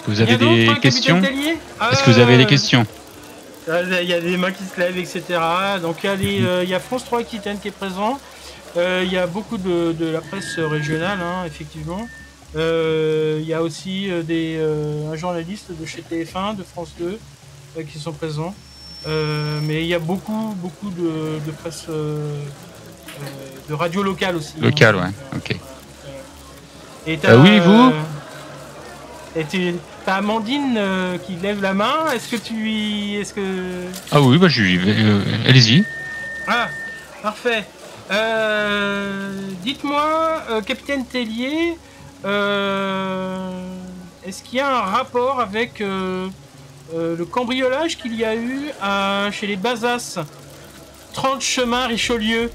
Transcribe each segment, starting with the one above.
Est-ce que vous avez des questions? Est-ce que vous avez des questions? Il y a des mains qui se lèvent, etc. Donc il y a France 3 Aquitaine qui est présent. Il y a beaucoup de la presse régionale, hein, effectivement. Il y a aussi un journaliste de chez TF1, de France 2, qui sont présents. Mais il y a beaucoup de presse de radio locale aussi. Locale, hein. ouais. Ok. Et t'as, oui, vous et t'as Amandine qui lève la main. Est-ce que... Ah oui, bah allez-y. Ah, parfait. Dites-moi, Capitaine Tellier, est-ce qu'il y a un rapport avec le cambriolage qu'il y a eu chez les Bazas, 30 chemin Richelieu?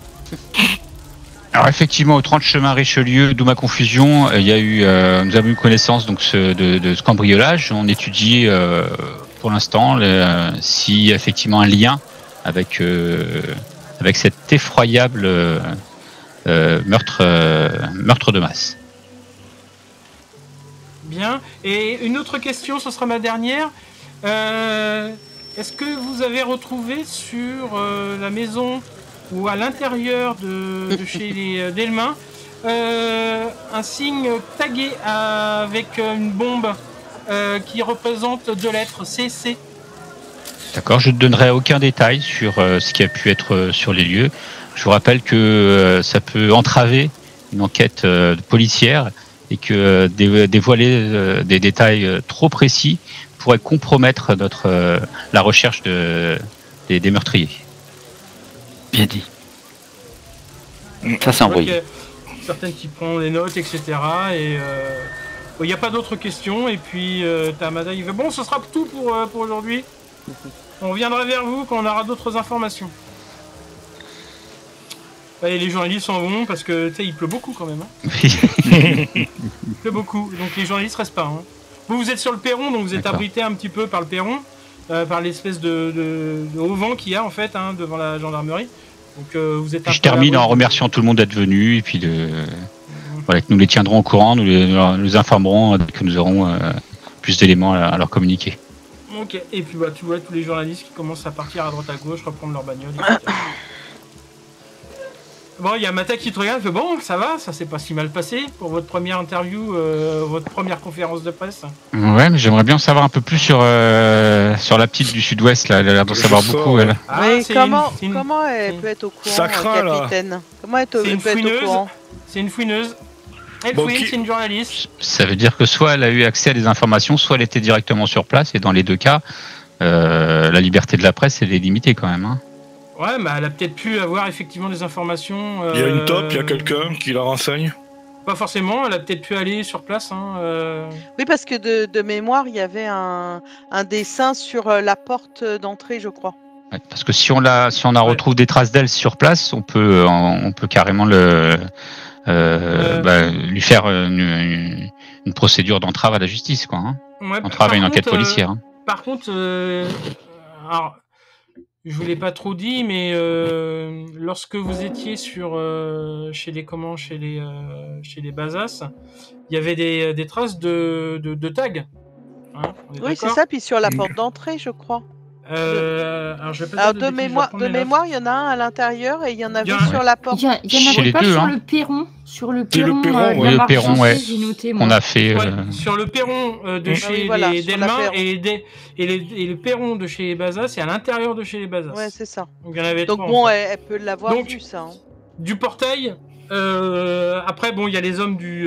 Alors effectivement, au 30 chemin Richelieu, d'où ma confusion, il y a eu, nous avons eu connaissance donc de ce cambriolage. On étudie pour l'instant s'il y a effectivement un lien avec cet effroyable meurtre de masse. Bien. Et une autre question, ce sera ma dernière. Est-ce que vous avez retrouvé sur la maison ou à l'intérieur de chez les Delmin un signe tagué avec une bombe qui représente 2 lettres, CC? D'accord, je ne donnerai aucun détail sur ce qui a pu être sur les lieux. Je vous rappelle que ça peut entraver une enquête policière et que dévoiler des détails trop précis pourrait compromettre la recherche des meurtriers. Bien dit. Ça c'est envoyé. Certaines qui prennent des notes, etc. Et il n'y a pas d'autres questions. Et puis Tamada, il fait bon, ce sera tout pour aujourd'hui. On reviendra vers vous quand on aura d'autres informations. Et les journalistes s'en vont parce que tu sais, il pleut beaucoup quand même. Hein. Il pleut beaucoup, donc les journalistes restent pas. Hein. Vous êtes sur le perron, donc vous êtes abrité un petit peu par le perron, par l'espèce de haut vent qu'il y a en fait hein, devant la gendarmerie. Donc vous êtes. Je termine en remerciant tout le monde d'être venu et puis voilà, que nous les tiendrons au courant, nous les informerons dès que nous aurons plus d'éléments à leur communiquer. Ok, et puis bah, tu vois tous les journalistes qui commencent à partir à droite à gauche, reprendre leur bagnole, etc. Bon, il y a Mata qui te regarde, fait bon, ça va, ça s'est pas si mal passé pour votre première interview, votre première conférence de presse. Ouais, mais j'aimerais bien en savoir un peu plus sur la petite du Sud-Ouest, là, elle a l'air d'en savoir beaucoup, elle. Ah, oui, comment elle peut être au courant, capitaine? Comment elle peut être au courant? C'est une fouineuse. Elle fouine, c'est une journaliste. Ça veut dire que soit elle a eu accès à des informations, soit elle était directement sur place, et dans les deux cas, la liberté de la presse, elle est limitée quand même. Hein. Ouais, mais elle a peut-être pu avoir effectivement des informations. Il y a une top, il y a quelqu'un qui la renseigne? Pas forcément, elle a peut-être pu aller sur place. Hein, Oui, parce que de mémoire, il y avait un dessin sur la porte d'entrée, je crois. Ouais, parce que si on retrouve des traces d'elle sur place, on peut carrément lui faire une procédure d'entrave à la justice, quoi. Hein. Ouais, entrave à une enquête policière. Hein. Par contre, alors, je vous l'ai pas trop dit, mais lorsque vous étiez chez les Bazas, il y avait des traces de tags. Hein, oui, c'est ça. Puis sur la porte d'entrée, je crois. Alors, de mémoire, il y en a un à l'intérieur et il y en avait sur la porte. Il y en avait pas sur le perron. Sur le perron, le perron, ouais. On a fait. Sur le perron de chez les Delmin et le perron de chez les Bazas, c'est à l'intérieur de chez les Bazas. Ouais, c'est ça. Donc, il y en avait donc trois, bon, en fait. elle peut l'avoir vu, ça. Hein. Du portail. Après, bon, il y a les hommes du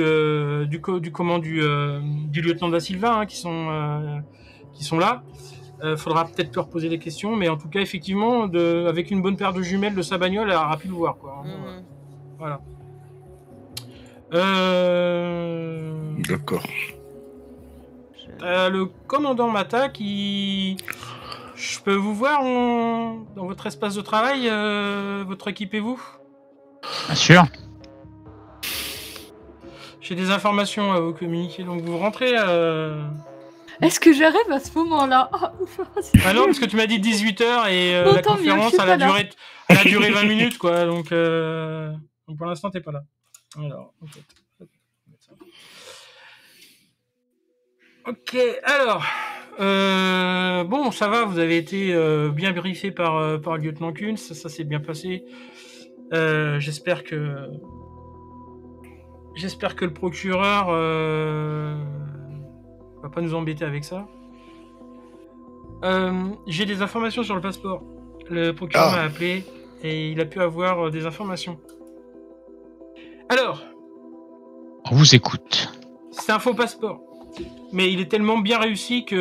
lieutenant da Silva hein, qui sont là. Faudra peut-être leur poser des questions, mais en tout cas, effectivement, avec une bonne paire de jumelles de sa bagnole, elle aura pu le voir, quoi. Voilà. D'accord. Le commandant Mata qui... Je peux vous voir dans votre espace de travail, votre équipe et vous? Bien sûr. J'ai des informations à vous communiquer, donc vous rentrez... Est-ce que j'arrive à ce moment-là? Ah non, parce que tu m'as dit 18h et la conférence, elle a duré 20 minutes, quoi. Donc pour l'instant, t'es pas là. Alors, Ok, alors... bon, ça va, vous avez été bien briefé par le lieutenant Kunz, ça s'est bien passé. J'espère que le procureur va pas nous embêter avec ça. J'ai des informations sur le passeport. Le procureur m'a appelé et il a pu avoir des informations. Alors, on vous écoute. c'est un faux passeport, mais il est tellement bien réussi qu'on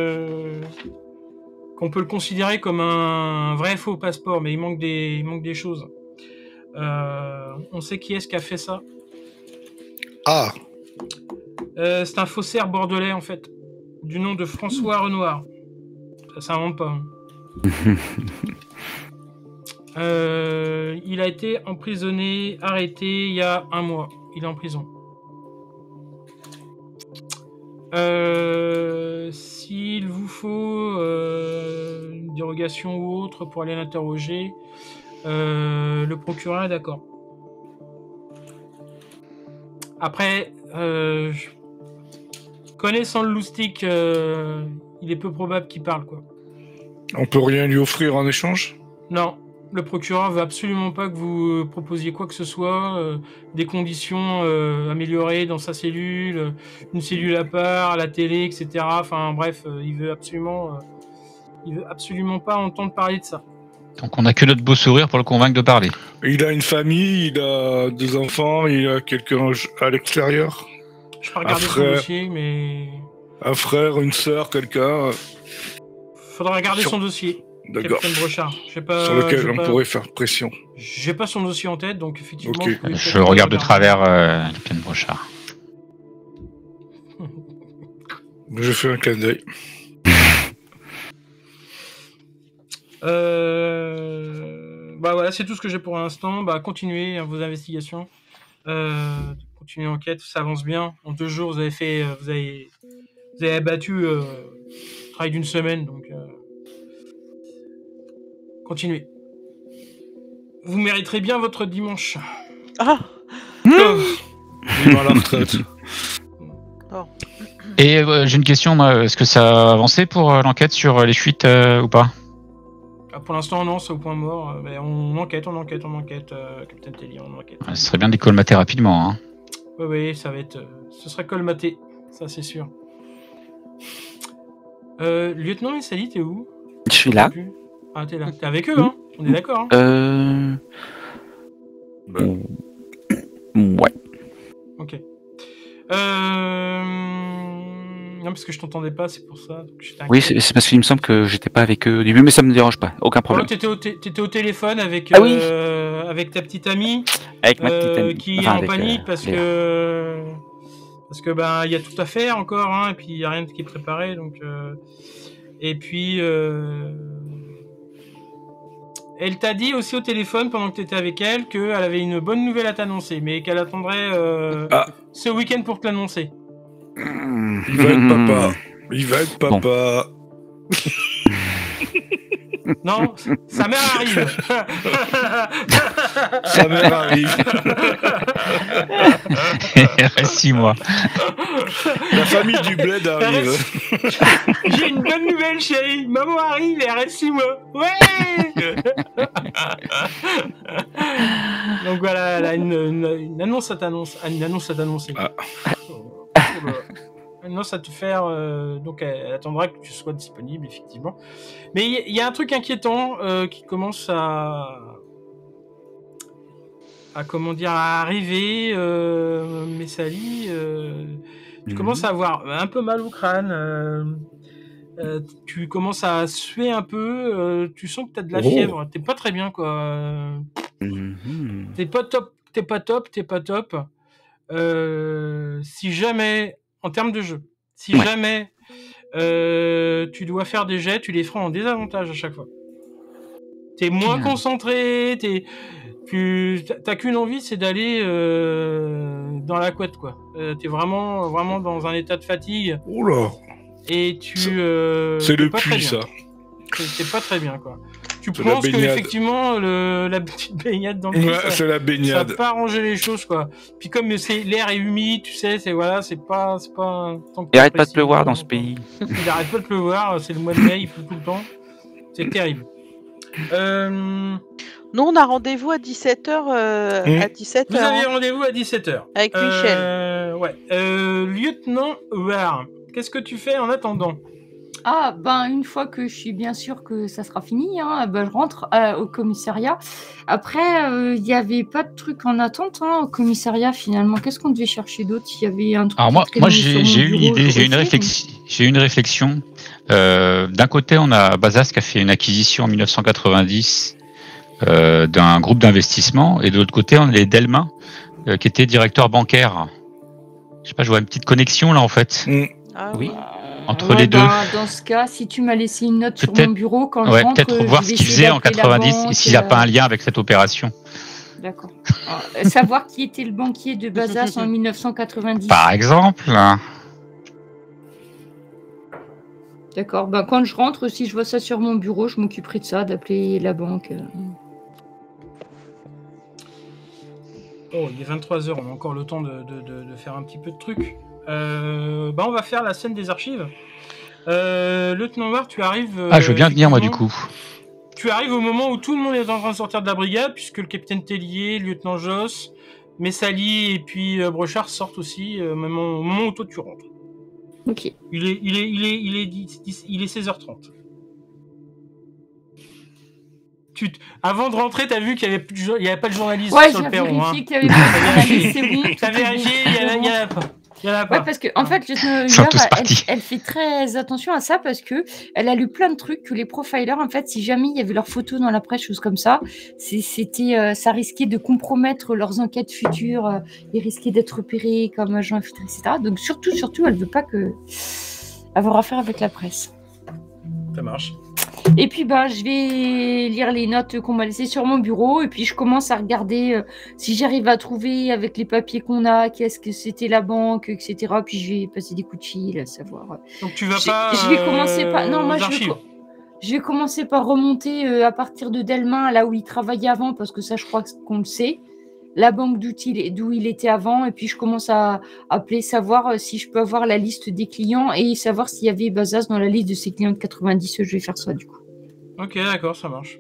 peut le considérer comme un vrai faux passeport, mais il manque des choses. On sait qui est-ce qui a fait ça. C'est un faussaire bordelais en fait, du nom de François Renoir. Ça invente pas. Il a été emprisonné, arrêté il y a 1 mois. Il est en prison. S'il vous faut une dérogation ou autre pour aller l'interroger, le procureur est d'accord. Après, connaissant le loustic, il est peu probable qu'il parle, quoi. On peut rien lui offrir en échange? Non, le procureur veut absolument pas que vous proposiez quoi que ce soit, des conditions améliorées dans sa cellule, une cellule à part, à la télé, etc. Enfin bref, il veut absolument pas entendre parler de ça. Donc on n'a que notre beau sourire pour le convaincre de parler. Il a une famille, il a 2 enfants, il a quelqu'un à l'extérieur. Je peux regarder son dossier, mais... Un frère, une sœur, quelqu'un... Faudra regarder son dossier. D'accord. Capitaine Brochard. Sur lequel on pourrait faire pression. J'ai pas son dossier en tête, donc effectivement... Okay. Je regarde de travers Capitaine Brochard. Je fais un clin d'œil. Bah voilà, c'est tout ce que j'ai pour l'instant. Bah continuez vos investigations. Continuez l'enquête, ça avance bien. En 2 jours, vous avez abattu le travail d'1 semaine, donc continuez. Vous mériterez bien votre dimanche. Ah. Il va à la retraite. Et j'ai une question, moi. Est-ce que ça a avancé pour l'enquête sur les fuites ou pas? Pour l'instant, non, c'est au point mort. Mais on enquête, Capitaine Telly, on enquête. Ce serait bien de les colmater rapidement. Hein. Oui, ça va être... ce serait colmaté, ça c'est sûr. Lieutenant Messali, t'es où? Je suis là. Ah, t'es là. T'es avec eux, hein? On est d'accord, hein? Ouais. Ok. Non, parce que je t'entendais pas, c'est pour ça. Oui, c'est parce qu'il me semble que j'étais pas avec eux au début, mais ça me dérange pas, aucun problème. T'étais au téléphone avec, avec ta petite amie, avec ma petite amie. Qui est en panique parce que ben il y a tout à faire encore, hein, et puis il y a rien qui est préparé, donc et puis elle t'a dit aussi au téléphone pendant que tu étais avec elle qu'elle avait une bonne nouvelle à t'annoncer, mais qu'elle attendrait ce week-end pour te l'annoncer. Il va être papa. Il va être papa. Bon. Non, sa mère arrive. Sa mère arrive. Il reste 6 mois. La famille du bled arrive. J'ai une bonne nouvelle, chérie. Maman arrive et elle reste 6 mois. Ouais. Donc voilà, elle a une annonce à t'annoncer. Une annonce à t'annoncer. Maintenant, ça te faire. Donc, elle attendra que tu sois disponible, effectivement. Mais il y a un truc inquiétant qui commence à comment dire, à arriver. Messali, tu commences à avoir un peu mal au crâne. Tu commences à suer un peu. Tu sens que tu as de la fièvre. T'es pas très bien, quoi. T'es pas top. Si jamais. En termes de jeu, si jamais tu dois faire des jets, tu les feras en désavantage à chaque fois. T'es moins concentré, t'as qu'une envie, c'est d'aller dans la couette, quoi. T'es vraiment dans un état de fatigue. Oula. Et tu... c'est le puits, ça. T'es pas très bien, quoi. tu C'est la penses que baignade. effectivement la petite baignade dans le cul, Ouais, ça, c'est la ça baignade. va pas arranger les choses quoi. Puis comme l'air est humide, tu sais, c'est pas un temps que Il arrête pas de t'apprécies pleuvoir dans vraiment, ce quoi. pays. Il arrête pas de pleuvoir, c'est le mois de mai, il pleut tout le temps. C'est terrible. Nous, on a rendez-vous à 17h. À 17h. Vous avez rendez-vous à 17h. Avec Michel. Ouais. Lieutenant War, qu'est-ce que tu fais en attendant? Ah, ben, une fois que je suis bien sûre que ça sera fini, hein, ben, je rentre au commissariat. Après, il n'y avait pas de truc en attente au commissariat, finalement. Qu'est-ce qu'on devait chercher d'autre? Il y avait un truc. Alors moi j'ai une idée, j'ai une réflexion. D'un côté, on a Bazas qui a fait une acquisition en 1990 d'un groupe d'investissement, et de l'autre côté, on a les Delma qui étaient directeurs bancaires. Je sais pas, je vois une petite connexion là en fait Ah, Oui. entre les deux. Dans ce cas, si tu m'as laissé une note sur Peut-être- mon bureau, quand je Ouais, rentre, peut-être voir je ce vais qu'ils essayer faisaient en d'appeler la 90 banque, et s'il n'y a pas un lien avec cette opération. D'accord. Savoir qui était le banquier de Bazas en 1990. Par exemple. D'accord. Ben, quand je rentre, si je vois ça sur mon bureau, je m'occuperai de ça, d'appeler la banque. Oh, il est 23h, on a encore le temps de faire un petit peu de trucs. On va faire la scène des archives. Lieutenant War, tu arrives... Ah, je veux bien venir moi du coup. Tu arrives au moment où tout le monde est en train de sortir de la brigade, puisque le capitaine Tellier, le lieutenant Joss, Messali et puis Brochard sortent aussi au moment où toi tu rentres. Ok. Il est 16h30. Avant de rentrer, t'as vu qu'il n'y avait pas de journaliste Ouais, sur j'ai le perron. vérifié qu'il y avait pas de journaliste, c'est bon. T'as vérifié, il y en a pas. Ouais, parce que en fait, Ils sont tous partis. elle fait très attention à ça parce que elle a lu plein de trucs que les profilers, en fait, si jamais il y avait leurs photos dans la presse, choses comme ça, ça risquait de compromettre leurs enquêtes futures. Ils risquaient d'être repérés comme agents infiltrés, etc. Donc surtout, elle veut pas avoir affaire avec la presse. Ça marche. Et puis je vais lire les notes qu'on m'a laissées sur mon bureau et puis je commence à regarder si j'arrive à trouver avec les papiers qu'on a, qu'est-ce que c'était la banque, etc. Puis je vais passer des coups de fil à savoir. Donc tu vas pas. Je vais commencer par. Non, moi archives. je vais commencer par remonter à partir de Delmin, là où il travaillait avant, parce que ça je crois qu'on le sait. La banque d'où il était avant, et puis je commence à appeler, savoir si je peux avoir la liste des clients et savoir s'il y avait Bazas dans la liste de ses clients de 90. Je vais faire ça du coup. Ok, d'accord, ça marche.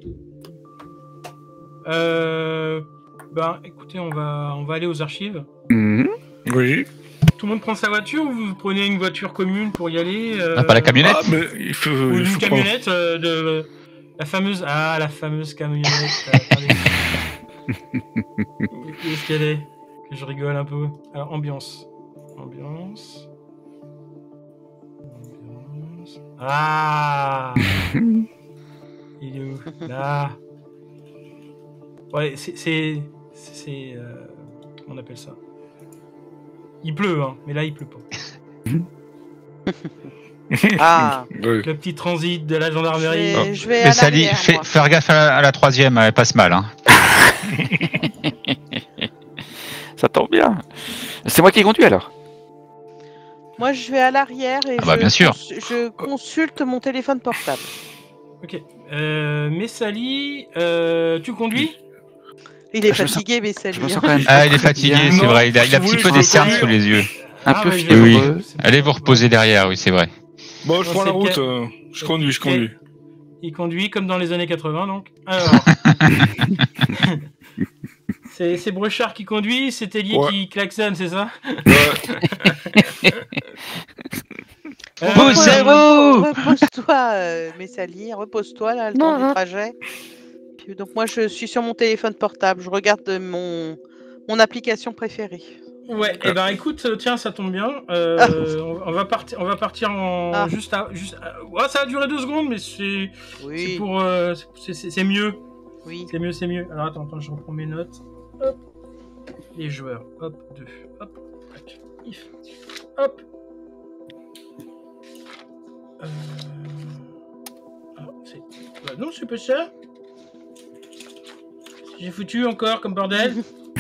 Écoutez, on va aller aux archives. Oui. Tout le monde prend sa voiture ou vous prenez une voiture commune pour y aller Pas la camionnette. Ah, mais il faut. Ou il une faut camionnette de la fameuse. Ah, la fameuse camionnette. Attendez. Où est-ce qu'elle est? Que je rigole un peu. Alors, ambiance. Ah. Il est où? Là. Ouais, c'est on appelle ça. Il pleut, hein, mais là il pleut pas. Ah, Oui. Le petit transit de la gendarmerie. je vais Mais à ça dit, l'arrière, moi. faire gaffe à la troisième, elle passe mal. Hein. Ça tombe bien. C'est moi qui conduis alors. Moi, je vais à l'arrière et bien sûr. je consulte mon téléphone portable. Ok. Messali, tu conduis? Il est Je me fatigué, mais ça Je lui. me sens quand même. Ah, il est fatigué, bien. c'est Non, vrai. Il a un si vous petit voulez, peu je des peux cernes conduire. sous les yeux. Un Ah, peu ouais, fiévreux. Oui. Allez vous reposer derrière, oui, c'est vrai. Bon, je Bon, prends la c'est route. Je conduis. Il conduit comme dans les années 80, donc. Alors. c'est Brochard qui conduit, c'est Tellier Ouais. qui klaxonne, c'est ça? Poussez-vous Repose-toi, Messali, repose-toi là, le temps Non. du trajet. Puis, donc moi, je suis sur mon téléphone portable. Je regarde mon application préférée. Ouais, et ben écoute, tiens, ça tombe bien. On va partir en Ah. ouais, ça a duré 2 secondes, mais c'est Oui, pour c'est mieux. oui. C'est mieux. Alors attends, je reprends mes notes. Hop. Les joueurs. Hop, 2. Hop. Tac. If. Hop. Non, c'est pas ça. J'ai foutu encore comme bordel.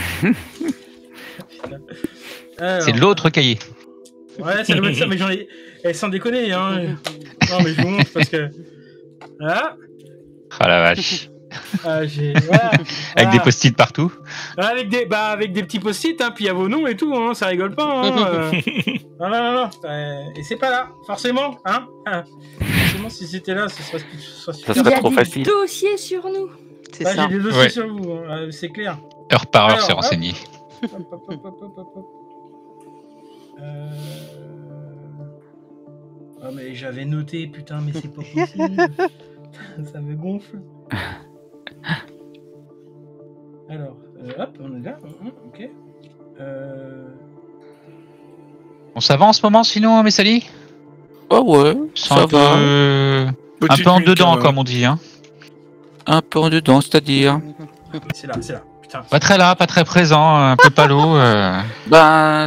Alors, C'est l'autre cahier. ouais, ça doit être ça, mais j'en ai. Sans déconner, hein. Non, mais je vous montre parce que. Voilà. Ah la vache. Voilà. Avec des post-it partout. Avec des petits post-it, hein, puis il y a vos noms et tout, hein, ça rigole pas. Hein, non. Et c'est pas là, forcément. Hein. Forcément, si c'était là, ça serait Ça serait trop Il y a facile. des dossiers sur nous. C'est Bah, ça. j'ai des dossiers Ouais. sur vous, hein, c'est clair. Heure par heure, Alors, c'est hop. renseigné. Hop. Ah mais j'avais noté, putain, mais c'est pas possible. Ça me gonfle. Alors, hop, on est là. Ok. On s'avance en ce moment sinon, Messali? Oh ouais, C'est ça un va. peu Petite en nuit, dedans, quand même. comme on dit. Hein. Un peu en dedans, c'est-à-dire. C'est là. Putain. Pas très là, pas très présent, un peu palo. Ben.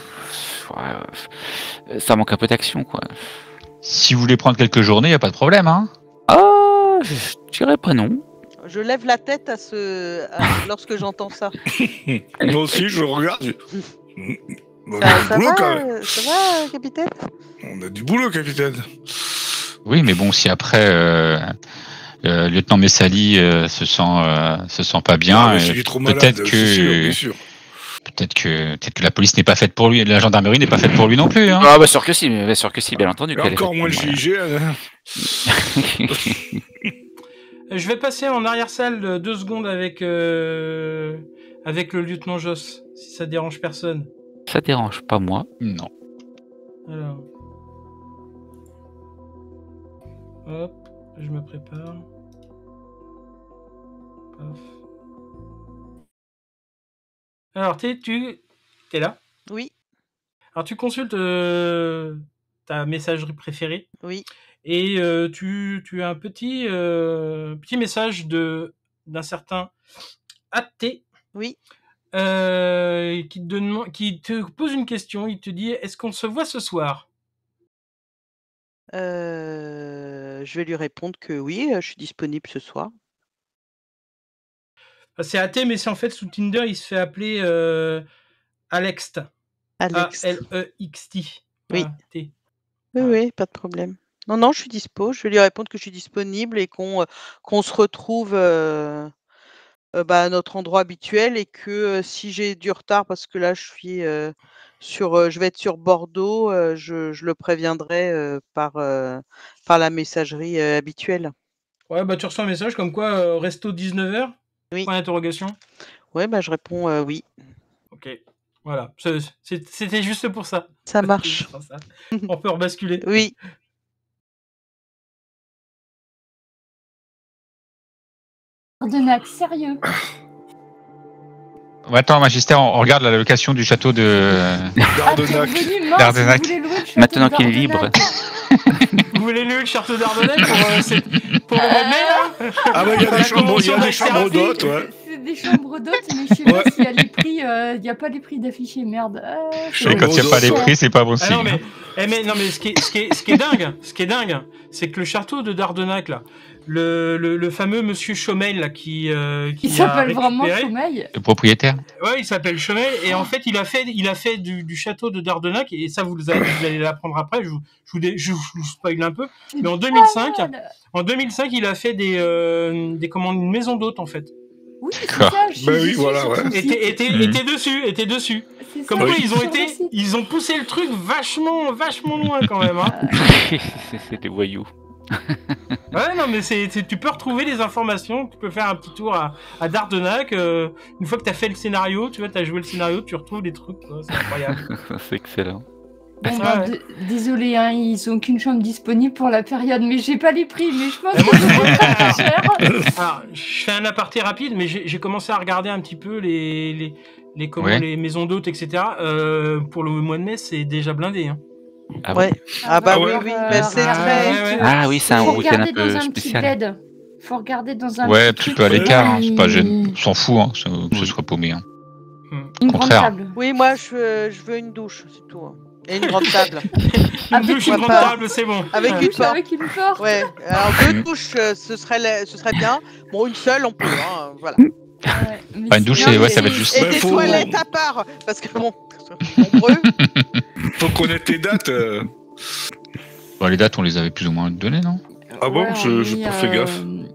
Ça manque un peu d'action, quoi. Si vous voulez prendre quelques journées, y a pas de problème. Hein. Ah, je dirais pas non. Je lève la tête lorsque j'entends ça. Moi aussi, je regarde. On a Ça, du boulot, quand va, même. ça va, capitaine? On a du boulot, capitaine. Oui, mais bon, si après lieutenant Messali se sent pas bien, Ah, mais s'il est trop malade, peut-être c'est sûr, bien que sûr. peut-être que la police n'est pas faite pour lui, et la gendarmerie n'est pas faite pour lui non plus. Hein. Ah, bah sûr que si, bien entendu. Et qu'elle est encore faite moins le pour moi. GIGN. Hein. Je vais passer en arrière-salle 2 secondes avec le lieutenant Joss, si ça dérange personne. Ça dérange pas moi. Non. Alors. Hop, je me prépare. Paf. Alors, t'es là? Oui, Alors, tu consultes ta messagerie préférée oui. et tu as un petit message d'un certain AT Oui. qui te pose une question. Il te dit: est-ce qu'on se voit ce soir? Je vais lui répondre que oui, je suis disponible ce soir. C'est AT, mais c'est en fait sous Tinder, il se fait appeler Alext. Alex. A-L-E-X-T. Oui. Voilà, T. Oui, pas de problème. Non, je suis dispo. Je vais lui répondre que je suis disponible et qu'on se retrouve à notre endroit habituel et que si j'ai du retard, parce que là je suis je vais être sur Bordeaux, je le préviendrai par la messagerie habituelle. Ouais, bah tu reçois un message comme quoi resto 19h? Oui. Point d'interrogation. Ouais, je réponds oui. Ok. Voilà. C'était juste pour ça. Ça marche. Pour ça. On peut rebasculer. Oui. Ardenac, sérieux. Ouais, attends, Magistère, on regarde la location du château de. Ah, t'es Dardenac. revenu, mince, Dardenac. vous voulez louer le château Maintenant qu'il est libre. d'Ardenac. Vous voulez louer le château d'Ardenac pour le mois de mai, là? Ah, bah, il y a La des chambres, convention d'hôtes, ouais. C'est des chambres d'hôtes, mais je sais pas s'il y a les prix. Il n'y a pas les prix d'affichés, merde. Et quand il n'y a pas les prix, c'est pas bon Ah signe. non, mais ce qui est dingue, c'est que le château de Dardenac, là, le fameux monsieur Chomel, là, qui Il l'a s'appelle vraiment récupéré. Sommeil. Le propriétaire. Ouais, il s'appelle Chomel, et en fait, il a fait du château de Dardenac, et ça, vous allez l'apprendre après, je vous spoil un peu, mais en 2005, il a fait une maison d'hôtes, en fait. Oui, c'est D'accord. ça. Je suis Ben oui, dessus voilà, sur ouais. son site. Était dessus. C'est Comme ça, quoi, je suis sur le site. ils ont poussé le truc vachement loin, quand même, hein. C'est des voyous. Ouais, non, mais tu peux retrouver les informations, tu peux faire un petit tour à Dardenac, une fois que t'as fait le scénario, tu vois, t'as joué le scénario, tu retrouves des trucs, quoi, c'est incroyable. C'est excellent. Bon, Ah bah, ouais. désolé, hein, ils ont qu'une chambre disponible pour la période, mais j'ai pas les prix, mais je pense Et moi, que c'est pas cher. Alors, je fais un aparté rapide, mais j'ai commencé à regarder un petit peu les Ouais. les maisons d'hôtes, etc. Pour le mois de mai, c'est déjà blindé, hein. Ah Ouais. bon. Ah bah ouais. oui, bah, c'est très... ouais. Ah oui, c'est un Faut hôtel un regarder dans peu un petit spécial. bled. Faut regarder dans un Ouais, un petit petit peu à truc. l'écart, hein, c'est pas Il- gênant. On s'en fout, hein, que ce soit paumé. Hein. Une grande Contraire. table. Oui, moi je veux une douche, c'est tout. Hein. Et une grande table. Une Avec douche, une une grande porte. table, c'est bon. Avec Ouais. une porte. Avec une porte. Ouais, alors 2 douches, ce serait bien. Bon, une seule, on peut, hein, voilà. Ouais, mais Pas une douche, sinon, ouais, c'est- ça va être juste. Et Bah, des faut- toilettes à part, parce que bon, nombreux. Faut connaître tes dates. Bon, les dates, on les avait plus ou moins données, non? Ah bon, Ouais, je on j'ai est, pas fait gaffe.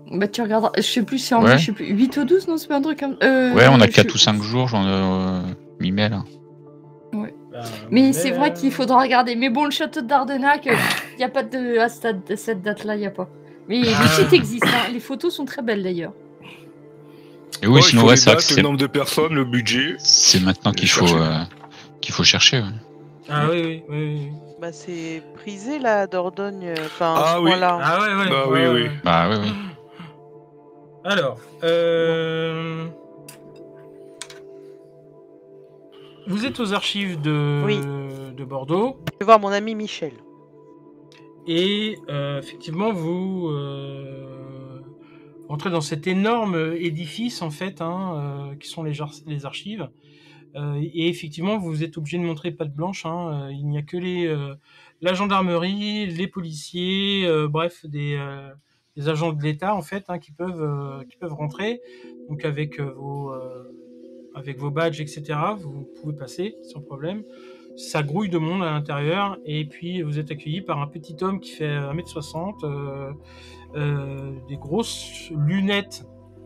Bah, tu regarderas. Je sais plus si en Ouais. mai, je sais plus. 8 au 12, non, c'est pas un truc comme. Ouais, on a je 4 sais- ou 5 jours, j'en mi-mai là. Mais c'est vrai qu'il faudra regarder. Mais bon, le château d'Ardenac, il n'y a pas de. À cette date-là, il n'y a pas. Mais le site existe, hein. Les photos sont très belles d'ailleurs. Et oui, Ouais, sinon, il faut ouais, les c'est vrai que dates, le c'est nombre de personnes, le budget. c'est maintenant qu'il faut chercher. Ouais. Ah oui, oui, oui. Bah, c'est prisé là, Dordogne, enfin, Ah ce oui. coin-là. Ah ouais, ouais. Bah ouais, oui, oui. ouais. Bah oui. Alors, vous êtes aux archives de Bordeaux. Je vais voir mon ami Michel. Et effectivement, vous entrez dans cet énorme édifice, en fait, qui sont les archives. Et effectivement, vous êtes obligé de montrer patte blanche. Il n'y a que la gendarmerie, les policiers, bref, des agents de l'État, en fait, qui peuvent rentrer. Donc avec vos badges, etc., vous pouvez passer sans problème. Ça grouille de monde à l'intérieur, et puis vous êtes accueilli par un petit homme qui fait 1m60, des grosses lunettes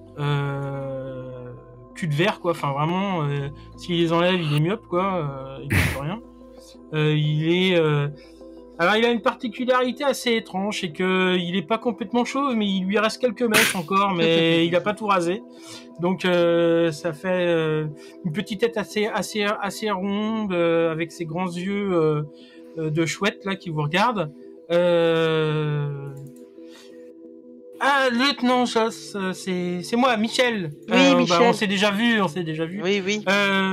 cul de verre, quoi. Enfin, vraiment, s'il les enlève, il est myope, quoi. Il ne peut rien. Alors, il a une particularité assez étrange, c'est qu'il n'est pas complètement chauve, mais il lui reste quelques mèches encore, mais il n'a pas tout rasé. Donc, ça fait une petite tête assez ronde, avec ses grands yeux de chouette là qui vous regardent. Ah, lieutenant Joss, c'est moi, Michel. Oui, Michel. On s'est déjà vu. Oui, oui.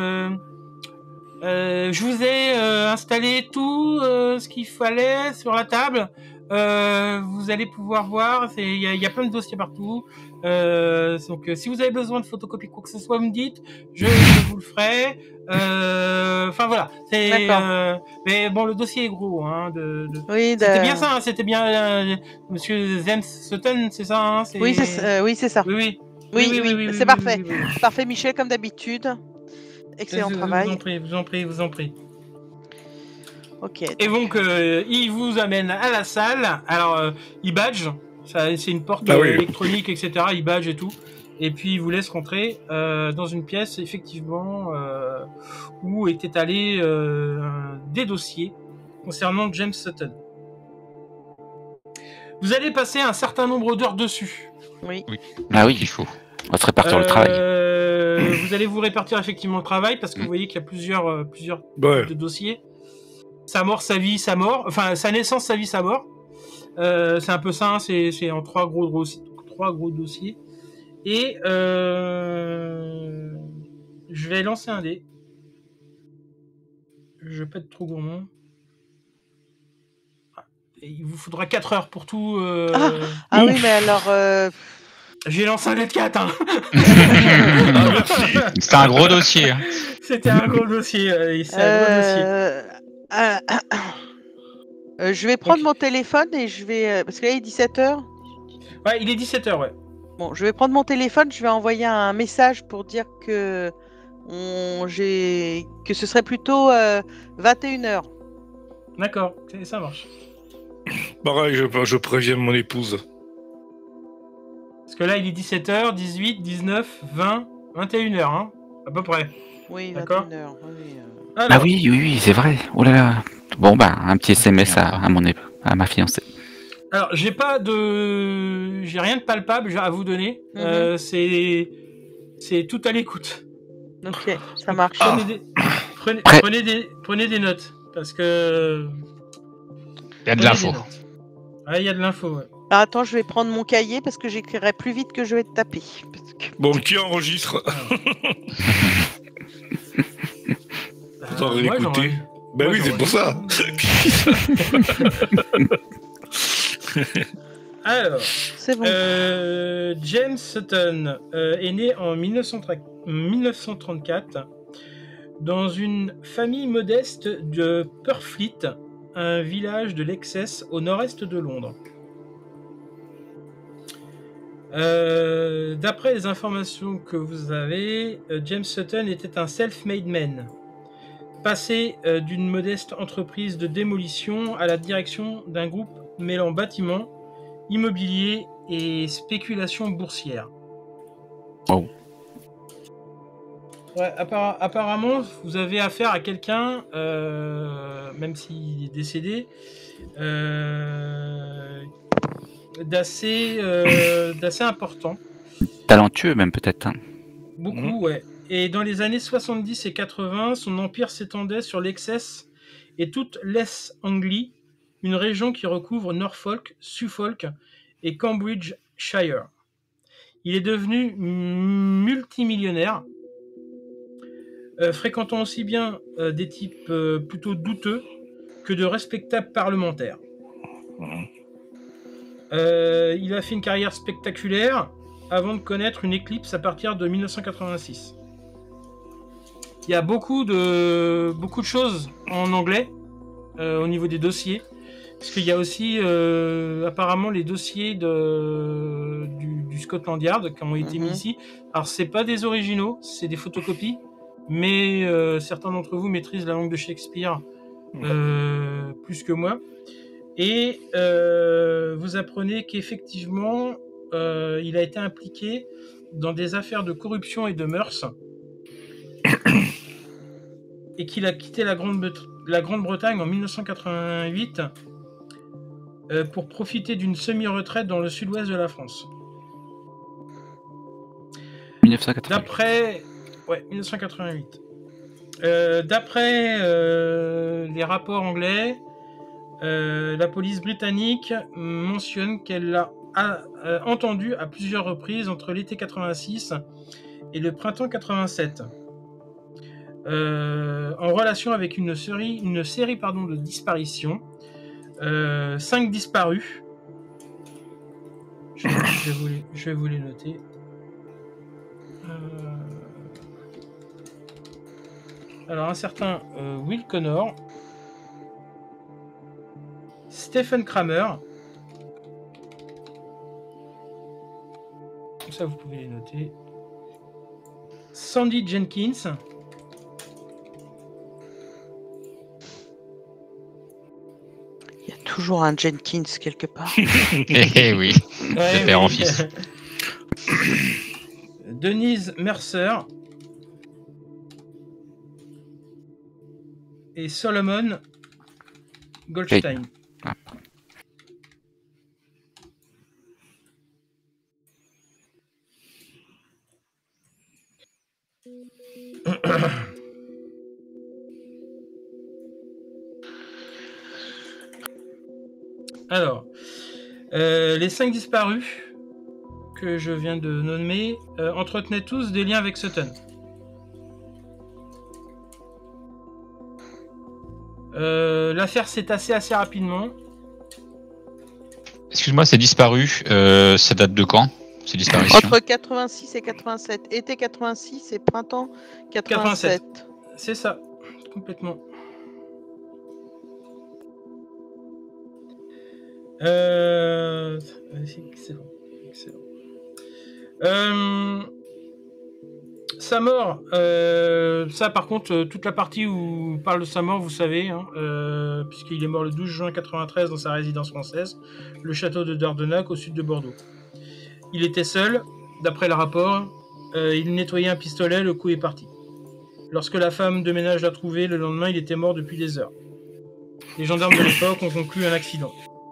Je vous ai installé tout ce qu'il fallait sur la table. Vous allez pouvoir voir, il y a plein de dossiers partout. Donc, si vous avez besoin de photocopier quoi que ce soit, vous me dites, je vous le ferai. Enfin voilà. Mais bon, le dossier est gros. Oui, c'était bien ça. C'était bien Monsieur James Sutton, c'est ça. Oui, c'est ça. Oui. Oui, c'est parfait. Parfait, Michel, comme d'habitude. Excellent travail. Vous en prie. Ok. Et donc, il vous amène à la salle. Alors, il badge. C'est une porte électronique, etc. Il badge et tout. Et puis, il vous laisse rentrer dans une pièce, effectivement, où étaient allés des dossiers concernant James Sutton. Vous allez passer un certain nombre d'heures dessus. Oui. Ah oui, il faut. On va se répartir le travail. Vous allez vous répartir effectivement le travail parce que vous voyez qu'il y a plusieurs de dossiers. Sa mort, sa vie, sa mort. Enfin, sa naissance, sa vie, sa mort. C'est un peu ça. C'est en trois gros dossiers. Et je vais lancer un dé. Je vais pas être trop gourmand. Et il vous faudra 4 heures pour tout. Ah oui, mais alors. J'ai lancé un dé de 4. Hein. C'était un gros dossier. Hein. C'était un gros dossier. Je vais prendre mon téléphone et je vais. Parce que là, il est 17h. Ouais, il est 17h, ouais. Bon, je vais prendre mon téléphone, je vais envoyer un message pour dire que ce serait plutôt 21h. D'accord, ça marche. Pareil, je préviens mon épouse. Parce que là, il est 17h, 18, 19, 20, 21h, hein, à peu près. Oui, d'accord. 21h. Oui, Alors... Ah oui, c'est vrai. Oh là là. Bon, bah, un petit SMS à ma fiancée. Alors, j'ai rien de palpable à vous donner. C'est tout à l'écoute. Ok, ça marche. Prenez des notes, parce que... Il y a de l'info. Ouais, il y a de l'info, ouais. Alors, attends, je vais prendre mon cahier parce que j'écrirai plus vite que je vais te taper. Bon, qui enregistre? Faut réécouter. Ben oui, c'est pour ça. Alors, c'est bon. James Sutton est né en 1934 dans une famille modeste de Purfleet, un village de l'Essex au nord-est de Londres. D'après les informations que vous avez, James Sutton était un self-made man, passé d'une modeste entreprise de démolition à la direction d'un groupe mêlant bâtiments, immobilier et spéculation boursière. Oh. Ouais, apparemment, vous avez affaire à quelqu'un, même s'il est décédé, d'assez important. Talentueux même peut-être. Hein. Beaucoup, ouais. Et dans les années 70 et 80, son empire s'étendait sur l'Essex et toute l'East Anglie, une région qui recouvre Norfolk, Suffolk et Cambridgeshire. Il est devenu multimillionnaire, fréquentant aussi bien des types plutôt douteux que de respectables parlementaires. Il a fait une carrière spectaculaire avant de connaître une éclipse à partir de 1986. Il y a beaucoup de choses en anglais au niveau des dossiers, parce qu'il y a aussi apparemment les dossiers du Scotland Yard qui ont été mis ici. Alors c'est pas des originaux, c'est des photocopies, mais certains d'entre vous maîtrisent la langue de Shakespeare plus que moi. Et vous apprenez qu'effectivement il a été impliqué dans des affaires de corruption et de mœurs. Et qu'il a quitté la Grande-Bretagne en 1988 pour profiter d'une semi-retraite dans le sud-ouest de la France. 1988. D'après... Ouais, 1988. D'après les rapports anglais, la police britannique mentionne qu'elle l'a entendu à plusieurs reprises entre l'été 86 et le printemps 87. En relation avec une série de disparitions, 5 disparus. Je vais vous les noter. Alors un certain Will Connor, Stephen Kramer, comme ça vous pouvez les noter, Sandy Jenkins, Il y a toujours un Jenkins quelque part. Eh oui, de père en fils. Denise Mercer et Solomon Goldstein. Ah. Alors, les 5 disparus que je viens de nommer entretenaient tous des liens avec Sutton. L'affaire s'est tassée assez rapidement. Excuse-moi, c'est disparu. Ça date de quand, ces disparitions? Entre 86 et 87. Été 86 et printemps 87. C'est ça, complètement. Excellent. Sa mort, ça par contre, toute la partie où on parle de sa mort, vous savez, hein, puisqu'il est mort le 12 juin 93 dans sa résidence française, le château de Dordenac au sud de Bordeaux. Il était seul, d'après le rapport, il nettoyait un pistolet, le coup est parti. Lorsque la femme de ménage l'a trouvé, le lendemain, il était mort depuis des heures. Les gendarmes de l'époque ont conclu un accident.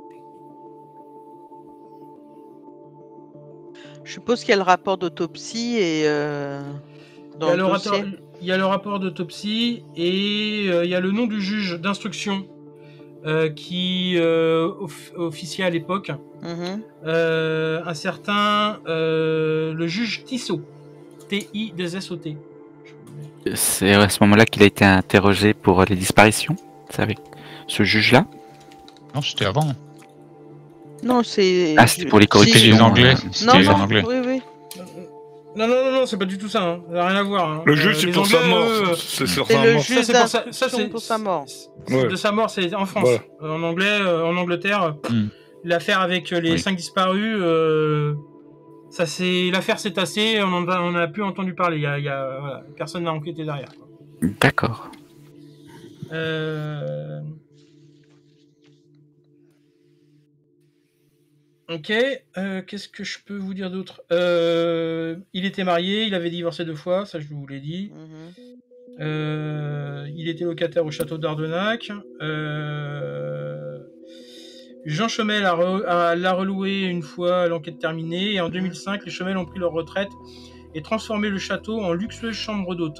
Je suppose qu'il y a le rapport d'autopsie et dans le dossier. Il y a le rapport d'autopsie et il y a le nom du juge d'instruction qui officiait à l'époque. Un certain le juge Tissot. T-I-2-S-O-T. C'est à ce moment-là qu'il a été interrogé pour les disparitions. C'est avec ce juge-là? Non, c'était avant. Non, c'est. Ah, c'était pour les corruptions. C'était les Anglais. C'était les Non, Anglais. oui. Non, c'est pas du tout ça. Hein. Ça n'a rien à voir. Hein. Le juge, c'est les pour Anglais, sa mort. eux, C'est sur C'est sa le mort. juge Ça, c'est d'instruction pour sa mort. Ouais. De sa mort, c'est en France. Voilà. En anglais, en Angleterre, l'affaire avec les 5 disparus, l'affaire s'est tassée, on en a plus entendu parler. Voilà, personne n'a enquêté derrière. D'accord. Ok, qu'est-ce que je peux vous dire d'autre? Il était marié, il avait divorcé 2 fois, ça je vous l'ai dit. Mhm. Il était locataire au château d'Ardenac. Jean Chomel l'a reloué une fois l'enquête terminée, et en 2005, les Chomel ont pris leur retraite et transformé le château en luxueuse chambre d'hôte.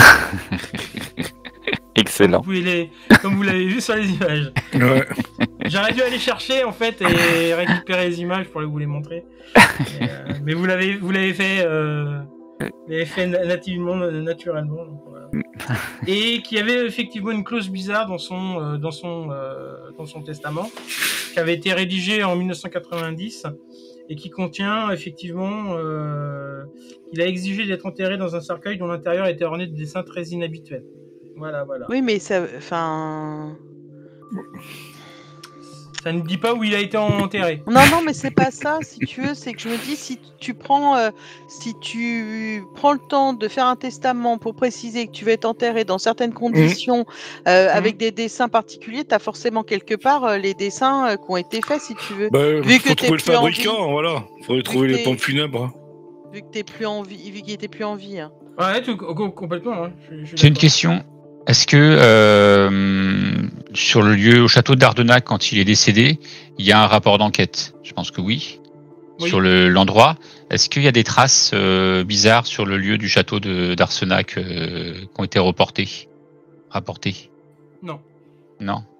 Excellent. Comme vous l'avez vu sur les images. Ouais. J'aurais dû aller chercher en fait et récupérer les images pour vous les montrer. Mais vous l'avez fait, naturellement. Donc, voilà. Et qui avait effectivement une clause bizarre dans son testament, qui avait été rédigé en 1990 et qui contient effectivement qu'il a exigé d'être enterré dans un cercueil dont l'intérieur était orné de dessins très inhabituels. Voilà. Oui, mais ça, enfin. Ça ne dit pas où il a été enterré. Non, mais c'est pas ça, si tu veux. C'est que je me dis, si tu prends le temps de faire un testament pour préciser que tu vas être enterré dans certaines conditions, avec des dessins particuliers, tu as forcément quelque part les dessins qui ont été faits, si tu veux. Vu que faut trouver le fabricant, voilà. Faudrait trouver les pompes funèbres. Vu que t'es plus en vie, vu qu'il était plus en vie. Hein. Ouais, complètement. Hein. J'ai une question. Est-ce que sur le lieu, au château d'Ardenac, quand il est décédé, il y a un rapport d'enquête? Je pense que oui. Sur l'endroit. Est-ce qu'il y a des traces bizarres sur le lieu du château d'Arsenac qui ont été rapportées? Non. Non.